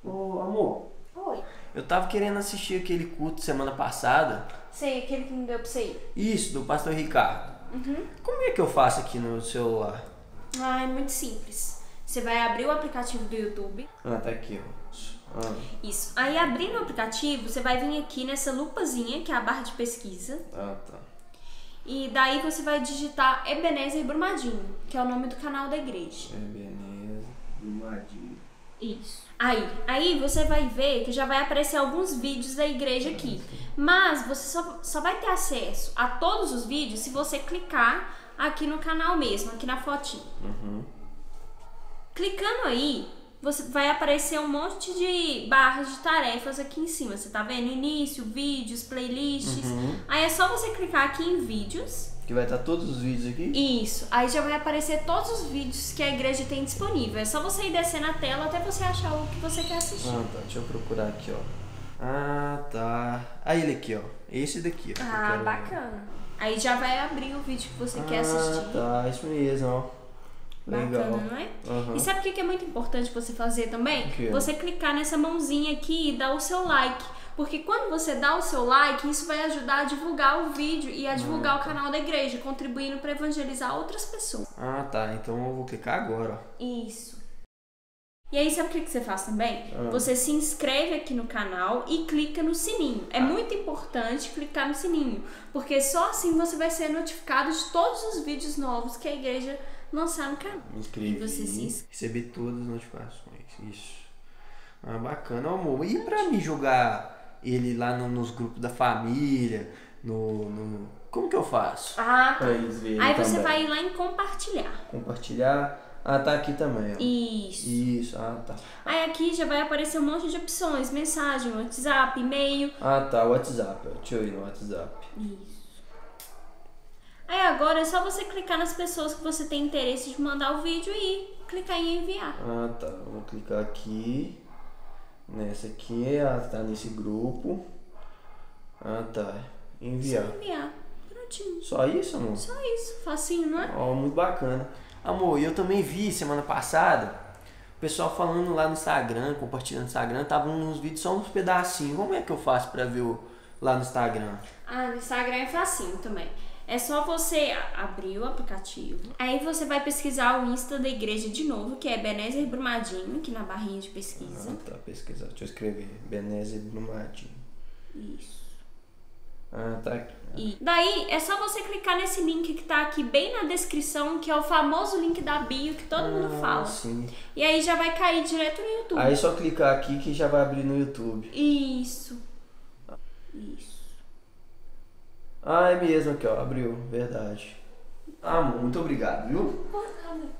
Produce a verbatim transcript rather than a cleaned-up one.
Ô, amor. Oi. Eu tava querendo assistir aquele culto semana passada. Sei, aquele que não deu pra você ir. Isso, do pastor Ricardo. Uhum. Como é que eu faço aqui no celular? Ah, é muito simples. Você vai abrir o aplicativo do YouTube. Ah, tá aqui, ó. Ah. Isso. Aí abrindo o aplicativo, você vai vir aqui nessa lupazinha, que é a barra de pesquisa. Ah, tá. E daí você vai digitar Ebenezer Brumadinho, que é o nome do canal da igreja. Ebenezer Brumadinho. Isso. Aí, aí você vai ver que já vai aparecer alguns vídeos da igreja aqui. Mas você só, só vai ter acesso a todos os vídeos se você clicar aqui no canal mesmo, aqui na fotinho. Uhum. Clicando aí, você vai aparecer um monte de barras de tarefas aqui em cima. Você tá vendo? Início, vídeos, playlists. Uhum. Aí é só você clicar aqui em vídeos. Que vai estar todos os vídeos aqui? Isso. Aí já vai aparecer todos os vídeos que a igreja tem disponível. É só você ir descendo a tela até você achar o que você quer assistir. Ah, tá. Deixa eu procurar aqui, ó. Ah, tá. Aí ele aqui, ó. Esse daqui, ó. Ah, quero... bacana. Aí já vai abrir o vídeo que você ah, quer assistir. Tá, isso mesmo, ó. Bacana, Legal. não é? Uhum. E sabe o que é muito importante você fazer também? O quê? Você clicar nessa mãozinha aqui e dar o seu like. Porque quando você dá o seu like, isso vai ajudar a divulgar o vídeo e a divulgar ah, o canal da igreja, contribuindo para evangelizar outras pessoas. Ah, tá. Então eu vou clicar agora, ó. Isso. E aí, sabe o que você faz também? Ah. Você se inscreve aqui no canal e clica no sininho. É Ah. muito importante clicar no sininho, porque só assim você vai ser notificado de todos os vídeos novos que a igreja lançar no canal. Me inscrevi. E você se inscreve. Recebi todas as notificações. Isso. Ah, bacana, amor. E pra me jogar ele lá no- nos grupos da família, no, no... Como que eu faço? Ah, Pra tá. eles verem Aí você também. vai ir lá em compartilhar. Compartilhar. Ah, tá aqui também, ó. Isso. Isso, ah, tá. Aí aqui já vai aparecer um monte de opções. Mensagem, WhatsApp, e-mail. Ah, tá, WhatsApp. ó. Deixa eu ir no WhatsApp. Isso. Aí agora é só você clicar nas pessoas que você tem interesse de mandar o vídeo e clicar em enviar. Ah, tá. Eu vou clicar aqui. Nessa aqui, ah, tá nesse grupo. Ah, tá. Enviar. Só enviar. Prontinho. Só isso, amor? Só isso. Facinho, não é? Ó, muito bacana. Amor, eu também vi semana passada o pessoal falando lá no Instagram, compartilhando no Instagram, tava uns vídeos só uns pedacinhos. Como é que eu faço pra ver o, lá no Instagram? Ah, no Instagram é facinho também. É só você abrir o aplicativo. Aí você vai pesquisar o Insta da igreja de novo, que é Ebenezer Brumadinho, aqui na barrinha de pesquisa. Ah, tá, pesquisar. Deixa eu escrever. Ebenezer Brumadinho. Isso. Ah, tá aqui. E daí é só você clicar nesse link que tá aqui bem na descrição, que é o famoso link da bio que todo mundo Ah, fala. sim. E aí já vai cair direto no YouTube. Aí é só clicar aqui que já vai abrir no YouTube. Isso. Isso. Ah, é mesmo aqui, ó. Abriu. Verdade. Ah, amor, muito obrigado, viu? Por nada.